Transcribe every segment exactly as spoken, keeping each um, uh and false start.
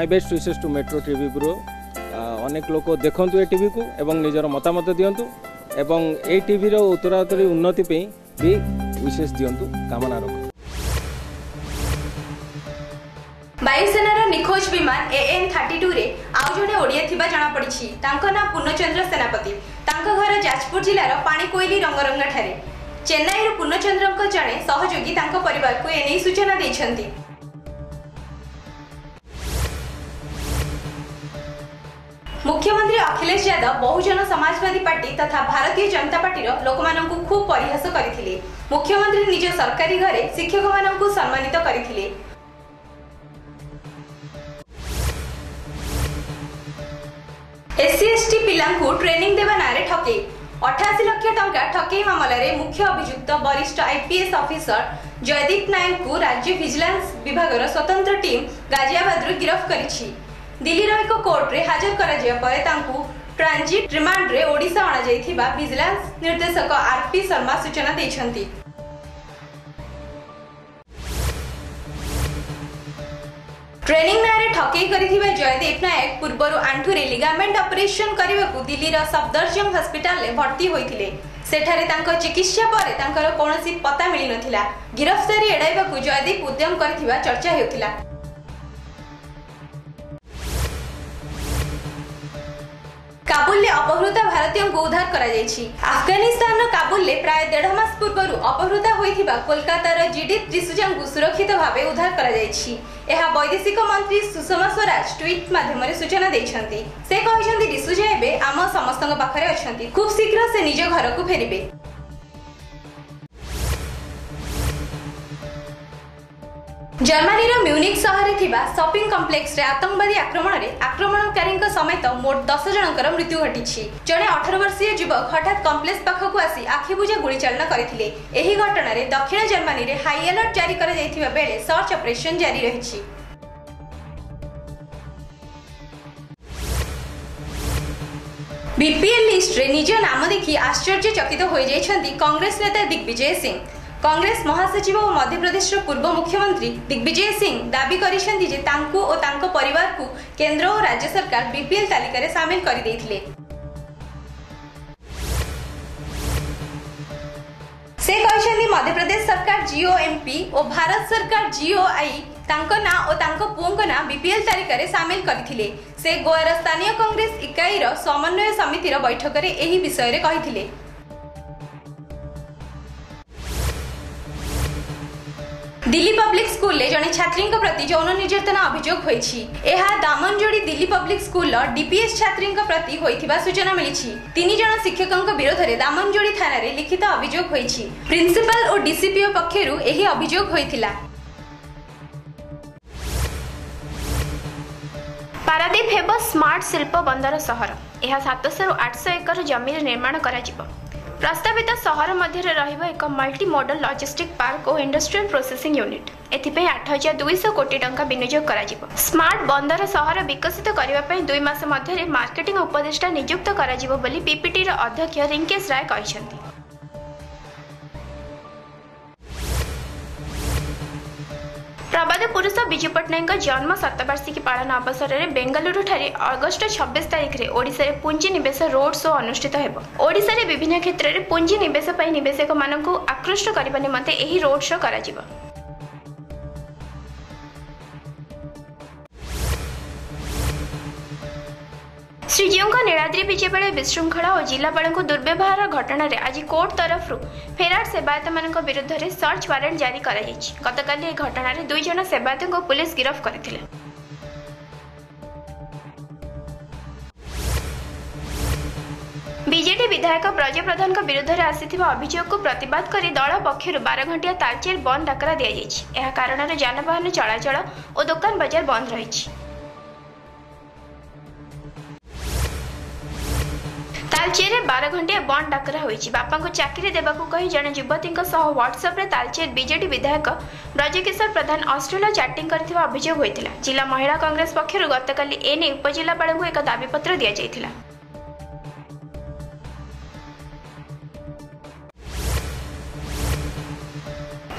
My best wishes to metro TV bureau अनेक लोक देखु ए टीवी को एवं निजर मतामत दिंतु एवं ए टीवी रो उत्तरात्तरी उन्नति पे भी विशेष दिंतु कामना रख। वायुसेनार निखोज विमान ए एन थर्टी टू रे आउ जड़े ओडिया थिबा जाना पड़ी। तांको ना पूर्णचंद्र सेनापति। तांको घर जाजपुर जिलार पाणीकोइली रंगरंगा ठारे। चेन्नई पूर्णचंद्र जड़े सहयोगी तांको परिवार को एने सूचना देछंती। मुख्यमंत्री अखिलेश यादव बहुजन समाजवादी पार्टी तथा भारतीय जनता पार्टी लोकमानंकु खूब परिहास करथिले। मुख्यमंत्री निज सरकारी घरे शिक्षक मानंकु सम्मानित करथिले। एससी एसटी पिलांकु ट्रेनिंग देवा नारे ठके अठासी लाख टंका ठकेई मामला रे मुख्य अभियुक्त वरिष्ठ आईपीएस ऑफिसर जयदीप नायक को राज्य विजिलेंस विभाग स्वतंत्र टीम गाजियाबाद रो गिरफ्त करिछि। दिल्ली रो एक कोर्ट रे हाजर करा जिया परे तांकु ट्रांजिट रिमांड रे ओडिशा अणा जायथिबा विजिलेंस निर्देशक आरपी शर्मा सूचना दैछंती। ट्रेनिंग नारे ठकेई करिथिबा जयदीप नायक पूर्वरु आंठुरे लिगामेंट ऑपरेशन करबाकू दिल्ली रो सफदरजंग हॉस्पिटल ले भर्ती होइथिले। सेठारे तांको चिकित्सा परे तांकर कोनोसी पता मिलि नथिला। गिरफ्तारी एडाइबाकू जयदीप उद्यम करिथिबा चर्चा हेउथिला। काबुल ले अपहृत भारतीय को उद्धार करा जायछि। अफगानिस्तान काबुल ले प्राय डेढ़ मास पूर्व अपहृत होइथिबा कोलकातार जीडित डिसूजा को सुरक्षित भावे उद्धार करा जायछि। एहा वैदेशिक मंत्री सुषमा स्वराज ट्वीट माध्यम रे सूचना दैछंती। से कहिसंती डिसूजा एबे आम समस्तक पाखरे अछंती। खूब शीघ्र से निज घर को फेरिबे। जर्मनी रो म्यूनिक शहर रे थिबा शॉपिंग कॉम्प्लेक्स रे आतंकवादी आक्रमण रे आक्रमणकारी समेत मोट दस जनकर मृत्यु घटिछि। जणे अठारह वर्षीय युवक हठात कॉम्प्लेक्स पाखकु आसी आखिबुझा गुली चालना करथिले। एही घटना रे दक्षिण जर्मनी रे हाई अलर्ट जारी करा जायथिबा बेले सर्च ऑपरेशन जारी रहिछि। बीपीएल लिस्ट रे निज नाम देखि आश्चर्यचकित होई जायछंती कांग्रेस नेता दिग्विजय सिंह। कांग्रेस महासचिव और मध्य प्रदेश पूर्व मुख्यमंत्री दिग्विजय सिंह दाबी करिसेंती जे तांकु और तांको परिवार को केंद्र और राज्य सरकार बीपीएल तालिका रे शामिल करि दैथिले। से कहिसेंती मध्य प्रदेश सरकार जीओएमपी और भारत सरकार जीओआई तांको ना और तांको पुओंको ना बीपीएल तालिका रे शामिल करिथिले। से गोयर स्थानीय कांग्रेस इकाई रो समन्वय समिति रो बैठक रे एही विषय रे कहिथिले। दिल्ली पब्लिक स्कूल ले जने छात्री प्रति यौन निर्यातना अभियोग होईछि। एहा Damanjodi Delhi public school DPS छात्री प्रति होइथिबा सूचना मिलिछि। तीन जन शिक्षकक विरोध रे दामनजोड़ी थाना रे लिखित अभियोग होईछि। प्रिंसिपल और डीसीपीओ पक्षरु एही अभियोग होइथिला। पारादीप हेबो स्मार्ट शिल्प बंदर सहर। एहा सात सौ रु आठ सौ एकर जमीन निर्माण करा जिवो। प्रस्तावित सहर मध्य रहिबो एक मल्टी मॉडल लॉजिस्टिक पार्क और इंडस्ट्रियल प्रोसेसिंग यूनिट। एथिपई आठ हजार दुई सौ कोटी टंका विनियोग करा जिवो। स्मार्ट बंदर सहर विकसित करबा पई दुई मास मध्य रे मार्केटिंग उपदेष्टा नियुक्त करा जिवो बोली पीपीटी रो अध्यक्ष रिंकेश राय कहिसंती। प्रबाद पुरुष विजु पट्टनायक जन्म शतवार्षिकी पालन अवसर में बेंगलुरु ठारे अगस्ट छब्बीस तारिख में ओडिशा रे पुंजी निवेश रोड शो अनुष्ठित हेबो। ओडिशा रे विभिन्न क्षेत्र में पुंजी निवेश पई निवेशक मानकु आकृष्ट करबा निमंते एही रोड शो करा जिवो। श्रीजीउंका नीलाद्री विजय बेले विशृंखला और जिलापाल दुर्व्यवहार घटना रे आज कोर्ट तरफ फेरार सेवायत मान विरुद्ध रे सर्च वारंट जारी करा जायछि। गतकाली ए घटना रे दुई जन सेवायत को पुलिस गिरफ्त करथिले। बीजेडी विधायक ब्रज प्रधान विरुद्ध रे आसीथिबा अभियोग को प्रतिवाद करी दल पक्षरु बारह घंटिया तालचेर बंद डाकरा दिया जायछि। एहा कारण रे जानबाहन चलाचल और दुकान बाजार बंद रहिछि। तालचेर बारह घंटिया बंद डाकरा होईछि। बापा को चाकरी देबाकू कही जने युवती व्हाट्सएप रे तालचेर बीजेडी विधायक ब्रजकिशोर प्रधान ऑस्ट्रेलिया चैटिंग करथिबा अभियोग होइतिला। जिला महिला कांग्रेस पक्षरु गतकाली एने उपजिलापाल को एक दाबी पत्र दिया जायतिला।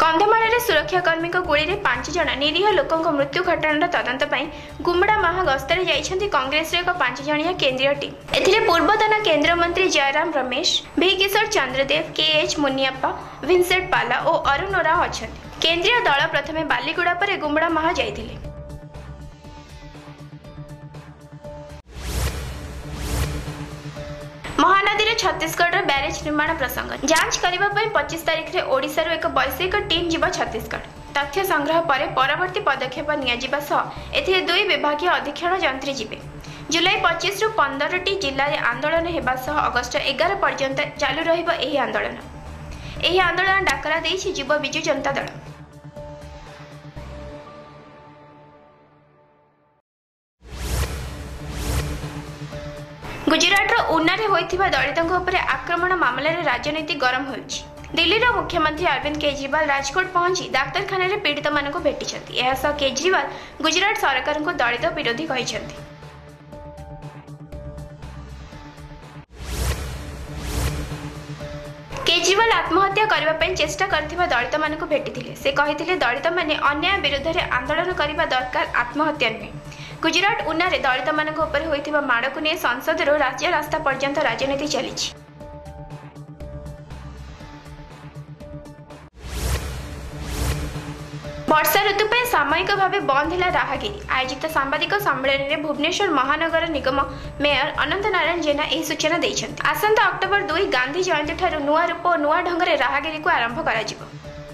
कंधमाल सुरक्षाकर्मी गुड़ी में पांच जन निरीह लोकों मृत्यु घटनार तदंत गुमड़ा महा गस्तर जाइछन्ति कांग्रेस एक पांच जणिया केंद्रीय टीम। एथिरे पूर्वतन केंद्र मंत्री जयराम रमेश, भी किशोर चंद्रदेव, के एच मुनियप्पा, विंसेंट पाला और अरुण राव अछन्ति। केंद्रीय दल प्रथमे बालीगुड़ा पर गुमड़ा महा जाइथिले। महानदी रे छत्तीसगढ़ ब्यारेज निर्माण प्रसंग जांच करने पच्चीस तारीख में ओडिशा एक वैषयिक टीम जीव छत्तीसगढ़। तथ्य संग्रह पर परवर्ती पदक्षेप नियाजिबा सह एथिरे दुई विभागीय अधीक्षण जंत्री जीवे। जुलाई पच्चीस रु पंद्रह टी जिले में आंदोलन हेबा सह अगस्त एगार पर्यंत चालू रहिबो एही आंदोलन। एही आंदोलन डाकरा देइछि जीव बिजु जनता दल। गुजरात उन्नारे होइथिबा दलितों उपर आक्रमण मामला रे राजनीति गरम होइछि। दिल्लीर मुख्यमंत्री अरविंद केजरीवाल राजकोट पहुंची डाक्तरखाना रे पीड़ित मानक भेटिछन्ति। एहा सह केजरीवाल गुजरात सरकार को दलित विरोधी कहिछन्ति। केजरीवाल आत्महत्या करबा पई चेष्टा करथिबा दलित मानक भेटिथिले। से कहिथिले दलित माने अन्याय विरुद्ध रे आंदोलन करबा दरकार, आत्महत्या नुहे। गुजरात उन्नारे दलित मानक उपर होइथिबा माड़ को नहीं संसद राज्य रास्ता पर्यंत राजनीति चली। वर्षा ऋतु पर सामयिक भाव बंद है राहगिरी। आयोजित सांबादिक सम्मेलन में भुवनेश्वर महानगर निगम मेयर अनंत नारायण जेना यह सूचना देइछन्ति। आसंता अक्टोबर दुई गांधी जयंती ठारू नुआ रूप और नुआ ढंग से राहगिरी को आरंभ कराजिबो।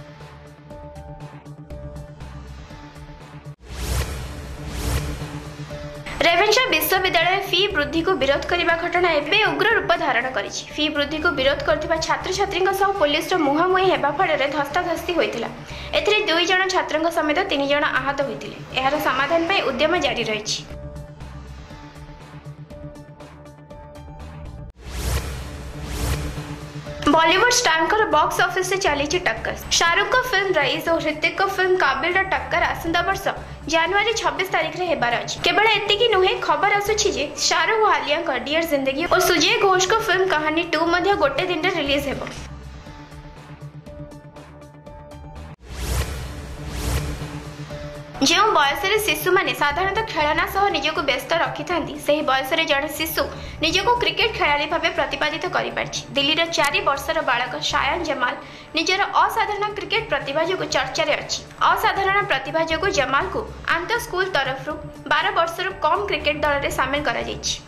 रेवेन्सा विश्वविद्यालय फी वृद्धि को विरोध करने घटना एवं उग्र रूप धारण करिछि। फी वृद्धि को विरोध करथिबा छात्र छात्री पुलिस मुहांमुही हेबा फଳରେ धस्ताधस्ती होइतिला। एथिरे दुई जण छात्रଙ୍କ समेत तीन जण आहत होइतिले। एहार समाधान पई उद्यम जारी रहिछि। बॉलीवुड स्टार बॉक्स ऑफिस से चली टक्कर। शाहरुख को फिल्म रईस और ऋतिक को फिल्म काबिल टक्कर आसंता वर्ष जनवरी छब्बीस तारीख में हेबार अछि। केवल एतिकी नुहे, खबर आसुछि जे शाहरुख और आलिया का डियर जिंदगी और सुजय घोष को फिल्म कहानी टू मध्य गोटे दिन रे रिलीज हेबो। जो बयस शिशु माने साधारणतः खेलना सह निजको व्यस्त रखि थांती, सही बयस जड़े शिशु निजको क्रिकेट खेलाड़ी भाव प्रतिपादित कर पारछि। दिल्लीर चारि वर्षर बालक शायान जमाल निजर असाधारण क्रिकेट प्रतिभा जो चर्चा रे अछि। असाधारण प्रतिभा जो जमाल को आंतर स्कूल तरफ बारह वर्षर कम क्रिकेट दल में सामिल करा जायछि।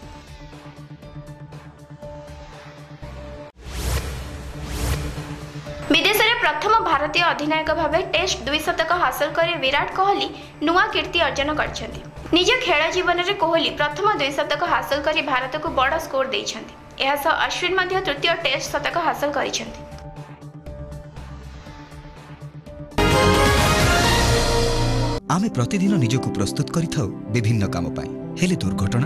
विदेश में प्रथम भारतीय अधिनायक भाव टेस्ट द्विशतक हासिल कर विराट कोहली नुआ कीर्ति अर्जन करछन्ति। निज खेल जीवन में कोहली प्रथम द्विशतक हासिल कर भारत को बड़ स्कोर देइछन्ति। एहा सह अश्विन मध्य तृतीय टेस्ट शतक हासिल करिछन्ति। आमे प्रतिदिन निजको प्रस्तुत करिथाउ विभिन्न काम पाई, हेले दुर्घटना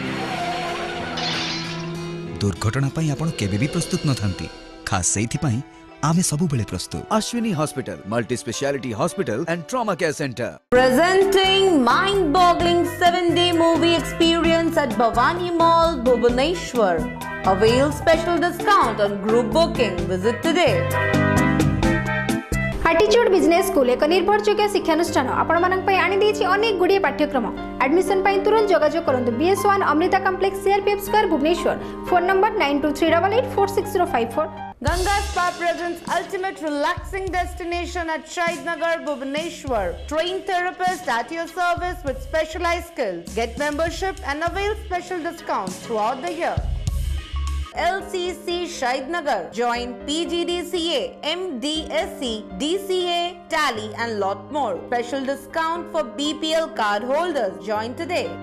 दुर्घटना पाई आपण केबे भी प्रस्तुत न थांती। खास सेइथि पाई आमे सबु बेले प्रस्तुत। Ashwini hospital, multi specialty hospital and trauma care centre, presenting mind-boggling seven-day movie experience at Bhavani Mall, Bhubaneswar. Avail special discount on group booking. Visit today. Attitude business school एक निर्भरयोग्य शिक्षानुष्ठान आपण मानक पई आनी देछि अनेक गुडी पाठ्यक्रम। एडमिशन पई तुरंत जोगाजोग करंतु। BS one Amrita complex CRPF square Bhubaneswar. Phone number nine two three eight eight four six zero five four. Ganga Spa presents ultimate relaxing destination at Shaidnagar, Bhubaneswar. Trained therapist at your service with specialized skills. Get membership and avail special discounts throughout the year. L C C Shaidnagar. Join P G D C A, M D S C, D C A, Tally and lot more. Special discount for B P L card holders. Join today.